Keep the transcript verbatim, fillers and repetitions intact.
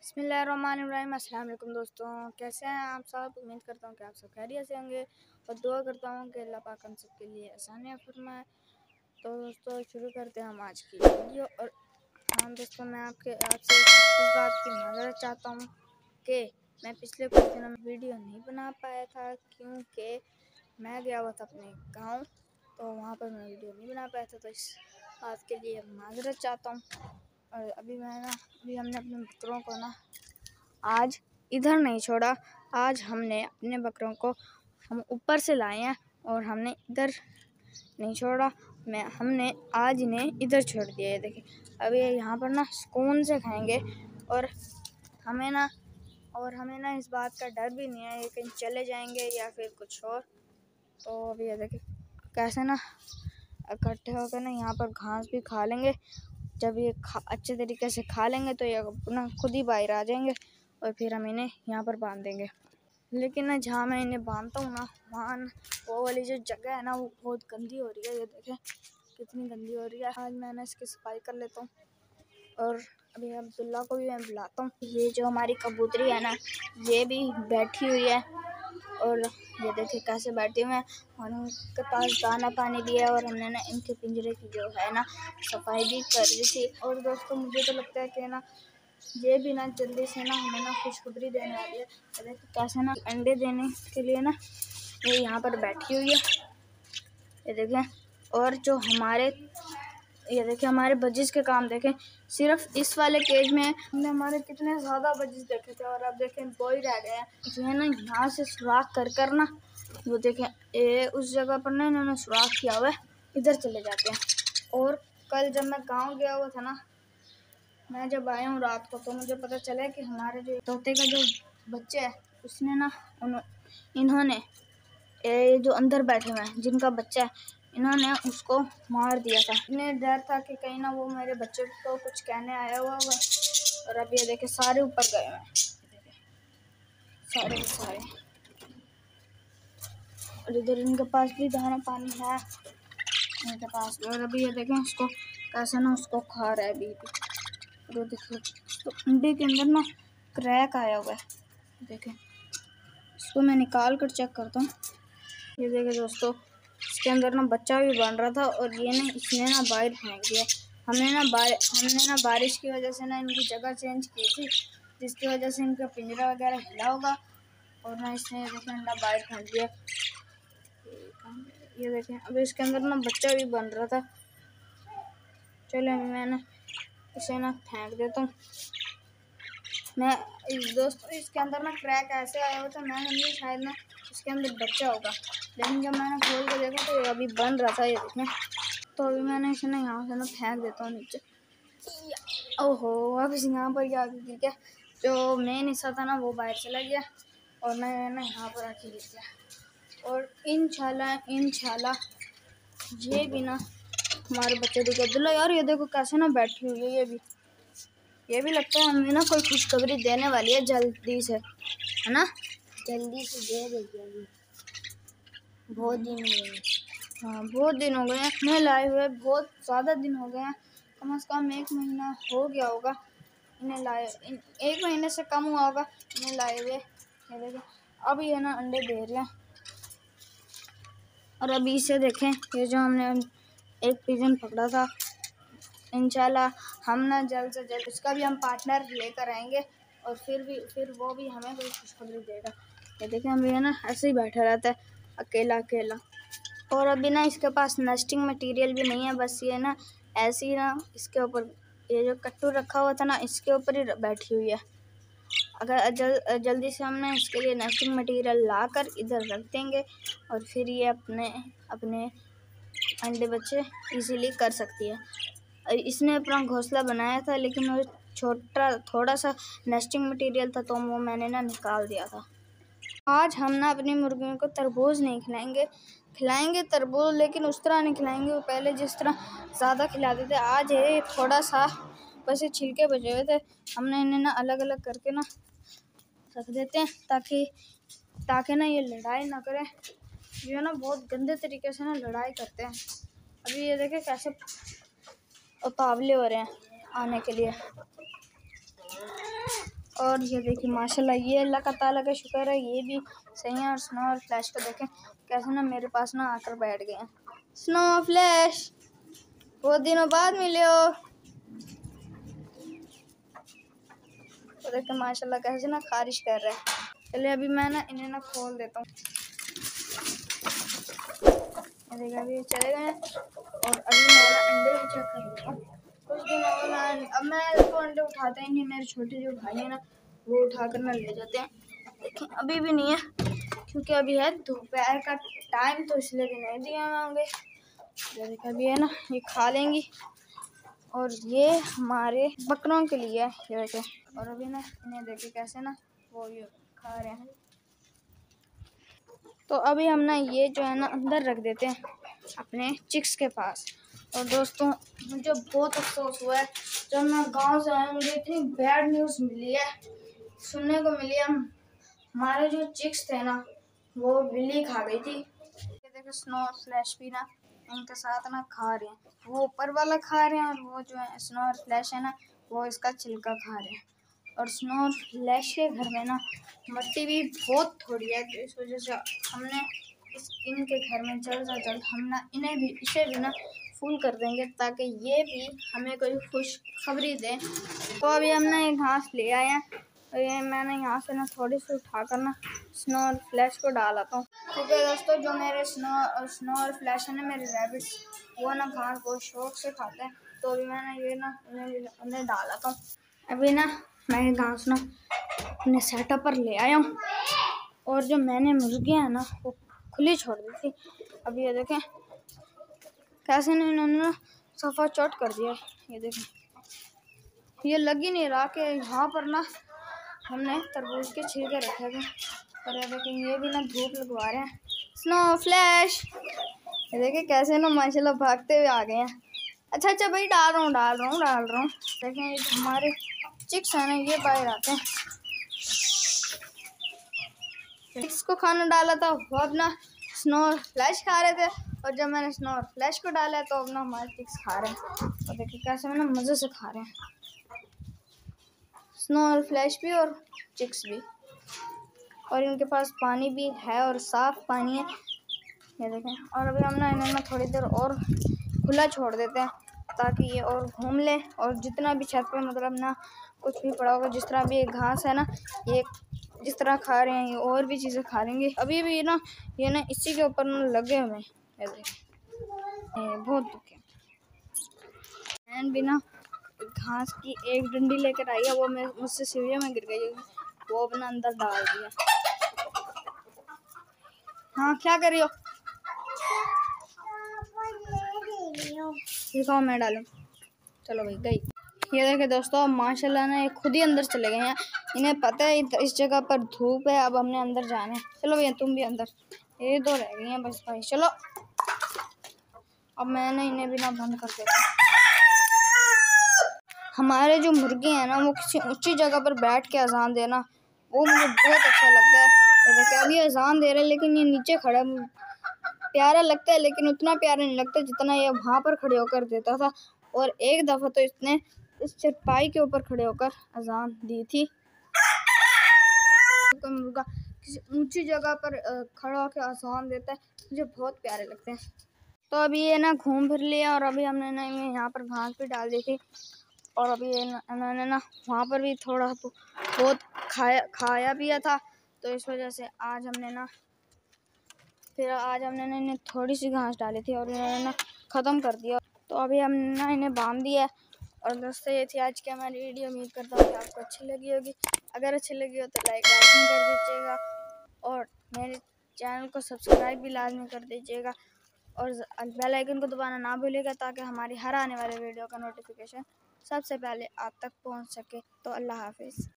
बिस्मिल्लाहिर्रहमानिर्रहीम। अस्सलाम वालेकुम दोस्तों, कैसे हैं आप सब। उम्मीद करता हूँ कि आप सब खैरियत से होंगे और दुआ करता हूँ कि अल्लाह पाक हम सब के लिए आसानियाँ फरमाए। तो दोस्तों शुरू करते हैं हम आज की वीडियो। और हाँ दोस्तों, मैं आपके आपसे इस बात की माज़रत चाहता हूँ कि मैं पिछले कुछ दिनों में वीडियो नहीं बना पाया था क्योंकि मैं गया हुआ था अपने गाँव, तो वहाँ पर मैं वीडियो नहीं बना पाया था। तो इस बात के लिए माज़रत चाहता हूँ। और अभी मैं ना अभी हमने अपने बकरों को ना आज इधर नहीं छोड़ा। आज हमने अपने बकरों को हम ऊपर से लाए हैं और हमने इधर नहीं छोड़ा। मैं हमने आज इन्हें इधर छोड़ दिया है। देखिए अभी यहाँ पर ना सुकून से खाएंगे और हमें ना और हमें ना इस बात का डर भी नहीं है ये कहीं चले जाएंगे या फिर कुछ और। तो अभी ये देखिए कैसे ना इकट्ठे होकर ना यहाँ पर घास भी खा लेंगे। जब ये खा अच्छे तरीके से खा लेंगे तो ये अपना खुद ही बाहर आ जाएंगे और फिर हम इन्हें यहाँ पर बांध देंगे। लेकिन ना जहाँ मैं इन्हें बांधता हूँ ना वहाँ वो वाली जो जगह है ना वो बहुत गंदी हो रही है। ये देखें कितनी गंदी हो रही है। आज मैंने इसकी सफाई कर लेता हूँ और अभी अब्दुल्ला को भी मैं बुलाता हूँ। ये जो हमारी कबूतरी है ना ये भी बैठी हुई है और ये देखिए कैसे बैठे हुए हैं और उनके पास दाना पानी दिया है और हमने ना इनके पिंजरे की जो है ना सफाई भी कर दी थी। और दोस्तों मुझे तो लगता है कि ना ये भी ना जल्दी से ना हमें ना खुशखबरी देने वाली है। देखिए कैसे ना अंडे देने के लिए ना ये यहाँ पर बैठी हुई है। ये देखें और जो हमारे ये देखिए हमारे बजिस के काम देखें। सिर्फ इस वाले केज में हमने हमारे कितने ज़्यादा बजिस देखे थे और अब देखें दो ही रह गए हैं। जो है ना यहाँ से सुराख कर कर ना वो देखें ए, उस जगह पर ना इन्होंने सुराख किया हुआ है, इधर चले जाते हैं। और कल जब मैं गांव गया हुआ था ना मैं जब आया हूँ रात को तो मुझे पता चला कि हमारे जो तोते का जो बच्चे है उसने ना उन इन्होंने ए, जो अंदर बैठे हुए हैं जिनका बच्चा है इन्होंने उसको मार दिया था। इन्हें डर था कि कहीं ना वो मेरे बच्चे को कुछ कहने आया हुआ होगा। और अब ये देखे सारे ऊपर गए हुए हैं, सारे के सारे। और इधर इनके पास भी दाना पानी है इनके पास। और अभी ये देखें उसको कैसे ना उसको खा रहा है अभी भी। देखो तो अंडे के अंदर ना क्रैक आया हुआ है। देखें इसको मैं निकाल कर चेक करता हूँ। ये देखें दोस्तों इसके अंदर ना बच्चा भी बन रहा था और ये ना इसने ना बाहर फेंक दिया। हमने ना बार हमने ना बारिश की वजह से ना इनकी जगह चेंज की थी जिसकी वजह से इनका पिंजरा वगैरह हिला होगा और ना इसने देखें अंडा बाहर फेंक दिया। ये देखें अभी इसके अंदर ना बच्चा भी बन रहा था। चलो मैं ना इसे ना फेंक देता हूँ। मैं इस दोस्तों इसके अंदर ना क्रैक ऐसे आया हुआ था मैं समझी शायद ना इसके अंदर बच्चा होगा, लेकिन जब मैंने खोल के देखा तो ये अभी बन रहा था। ये देखें तो अभी मैंने इसे ना यहाँ से ना फेंक देता हूँ नीचे। ओहो अब इस यहाँ पर क्या गिर गया, जो मेन हिस्सा था ना वो बाहर चला गया और मैं ना यहाँ पर आके गिर गया। और इंशाल्लाह इंशाल्लाह ये भी ना हमारे बच्चे दिखे। अब्दुल्ला यार ये देखो कैसे ना बैठी हुई है। ये भी ये भी लगता है हमें ना कोई खुशखबरी देने वाली है जल्दी से, है ना। जल्दी से दे देगी। बहुत दिन हो गए। हाँ बहुत दिन हो गए हैं मैं लाए हुए, बहुत ज़्यादा दिन हो गए हैं, कम से कम एक महीना हो गया होगा इन्हें लाए। इन, एक महीने से कम हुआ होगा इन्हें लाए हुए। ये देखें अब ये ना अंडे दे रहे हैं। और अभी इसे देखें ये जो हमने एक पिजन पकड़ा था इंशाल्लाह हम ना जल्द से जल्द उसका भी हम पार्टनर लेकर आएंगे और फिर भी फिर वो भी हमें कोई खुशखबरी देगा। ये देखें हम ये ना ऐसे ही बैठा रहता है अकेला अकेला। और अभी ना इसके पास नेस्टिंग मटेरियल भी नहीं है, बस ये ना ऐसे ही ना इसके ऊपर ये जो कट्टू रखा हुआ था ना इसके ऊपर ही बैठी हुई है। अगर जल, जल्दी से हम ना इसके लिए नेस्टिंग मटेरियल ला कर इधर रख देंगे और फिर ये अपने अपने अंडे बच्चे इजीली कर सकती है। इसने अपना घोंसला बनाया था लेकिन वो छोटा थोड़ा सा नेस्टिंग मटेरियल था तो वो मैंने ना निकाल दिया था। आज हम ना अपनी मुर्गियों को तरबूज नहीं खिलाएंगे, खिलाएंगे तरबूज लेकिन उस तरह नहीं खिलाएंगे वो पहले जिस तरह ज़्यादा खिलाते थे। आज ये थोड़ा सा बस ये छिलके बचे हुए थे, हमने इन्हें ना अलग अलग करके ना रख देते हैं ताकि ताकि ना ये लड़ाई ना करें। ये ना बहुत गंदे तरीके से ना लड़ाई करते हैं। अभी ये देखें कैसे उतावले हो रहे हैं आने के लिए। और ये देखिए माशाल्लाह, ये अल्लाह का ताला का शुक्र है, ये भी सही है। और स्नो और फ्लैश को देखें कैसे ना मेरे पास ना आकर बैठ गए हैं। स्नो फ्लैश, बहुत दिनों बाद मिले हो। तो देखें माशाल्लाह कैसे ना खारिश कर रहे हैं। चलिए अभी मैं ना इन्हें ना खोल देता हूँ। देखिए अभी चले गए और अभी मैं ना अंडे भी चेक कर लेता हूँ। कुछ दिन हो गए, अब मैं तो अंडे उठाते ही नहीं, मेरे छोटे जो भाई है ना वो उठा कर ना ले जाते हैं। देखें अभी भी नहीं है, क्योंकि अभी है दोपहर का टाइम, तो इसलिए भी नहीं दिए होंगे। देखिए अभी है ना ये खा लेंगी, और ये हमारे बकरों के लिए है, ये देखें। और अभी ना इन्हें देखे कैसे ना वो ये खा रहे हैं। तो अभी हम ना ये जो है ना अंदर रख देते हैं अपने चिक्स के पास। और दोस्तों मुझे बहुत अफसोस हुआ है, जब मैं गांव से आया मुझे इतनी बैड न्यूज़ मिली है, सुनने को मिली है। हमारे जो चिक्स थे ना वो बिल्ली खा गई थी। ये देखो स्नो और फ्लैश भी ना इनके साथ ना खा रहे हैं, वो ऊपर वाला खा रहे हैं, और वो जो है स्नो और फ्लैश है ना वो इसका छिलका खा रहे हैं। और स्नो और फ्लैश के घर में ना मिट्टी भी बहुत थोड़ी है, तो इस वजह से हमने इस इनके घर में जल्द से जल्द हम ना इन्हें भी इसे भी ना फुल कर देंगे, ताकि ये भी हमें कोई खुशखबरी दें। तो अभी हमने ये घास ले आए हैं, और ये मैंने यहाँ से ना थोड़ी सी उठाकर ना स्नो और फ्लैश को डाला था, क्योंकि दोस्तों जो मेरे स्नो और स्नो और फ्लैश है ना मेरे रैबिट्स, वो ना घास बहुत शौक से खाते हैं। तो अभी मैंने ये ना उन्हें उन्हें डाला था। अभी ना मैं घास ना अपने सेटअप पर ले आया हूँ, और जो मैंने मुर्गियाँ हैं ना वो खुली छोड़ दी थी। अभी ये देखें कैसे ना इन्होंने ना सफ़ा चौट कर दिया। ये देखें, ये लग ही नहीं रहा कि यहाँ पर ना हमने तरबूज के छिलके रखे थे। और ये देखें ये भी ना धूप लगवा रहे हैं। स्नो फ्लैश, ये देखें कैसे ना माशाल्लाह भागते हुए आ गए हैं। अच्छा अच्छा भाई डाल रहा हूँ डाल रहा हूँ डाल रहा हूँ। देखें ये हमारे चिक्स है ना ये बाहर आते हैं। चिक्स को खाना डाला था वो अपना स्नो और फ्लैश खा रहे थे, और जब मैंने स्नो और फ्लैश को डाला तो अपना हमारे चिक्स खा रहे हैं। और देखिए कैसे ना मज़े से खा रहे हैं स्नो और फ्लैश भी और चिक्स भी। और इनके पास पानी भी है और साफ़ पानी है, ये देखें। और अभी हम ना इन्हें ना थोड़ी देर और खुला छोड़ देते हैं, ताकि ये और घूम ले, और जितना भी छत पे मतलब ना कुछ भी पड़ा होगा, जिस तरह भी ये घास है ना ये जिस तरह खा रहे हैं ये और भी चीज़ें खा लेंगे। अभी भी ना ये ना इसी के ऊपर ना लगे हुए हैं, ये देखें बहुत दुख है। एंड भी ना घास की एक डंडी लेकर आई है, वो मैं मुझसे सीढ़ियों में गिर गई, वो अपना अंदर डाल दिया। हाँ क्या कर रही हो? दिखाओ मैं डालूं। चलो भाई गई। ये देखे दोस्तों माशाल्लाह ना ये खुद ही अंदर चले गए हैं, इन्हें पता है इस जगह पर धूप है, अब हमने अंदर जाना है। चलो भैया तुम भी अंदर, ये दो रह गई हैं बस भाई। चलो अब मैंने इन्हें भी ना बंद कर देता। हमारे जो मुर्गे हैं ना वो किसी ऊंची जगह पर बैठ के अजान देना वो मुझे बहुत अच्छा लगता है। ये देखिए अभी अजान दे रहे हैं, लेकिन ये नीचे खड़ा प्यारा लगता है, लेकिन उतना प्यारा नहीं लगता जितना ये वहाँ पर खड़े होकर देता था। और एक दफ़ा तो इसने इस चरपाई के ऊपर खड़े होकर अजान दी थी। तो मुर्गा किसी ऊंची जगह पर खड़ा होकर अजान देता है, मुझे बहुत प्यारे लगते हैं। तो अभी ये ना घूम फिर लिया, और अभी हमने ना यहाँ पर घास भी डाल दी थी, और अभी इन्होंने ना वहाँ पर भी थोड़ा बहुत खाया खाया पिया था। तो इस वजह से आज हमने ना फिर आज हमने ना इन्हें थोड़ी सी घास डाली थी, और इन्होंने ना ख़त्म कर दिया। तो अभी हमने ना इन्हें बांध दिया है। और दोस्तों ये थी आज की हमारी वीडियो, उम्मीद करता हूँ कि आपको अच्छी लगी होगी। अगर अच्छी लगी हो तो लाइक लाजमी कर दीजिएगा, और मेरे चैनल को सब्सक्राइब भी लाजमी कर दीजिएगा, और बेल आइकन को दबाना ना भूलिएगा, ताकि हमारी हर आने वाले वीडियो का नोटिफिकेशन सबसे पहले आप तक पहुंच सके। तो अल्लाह हाफिज़।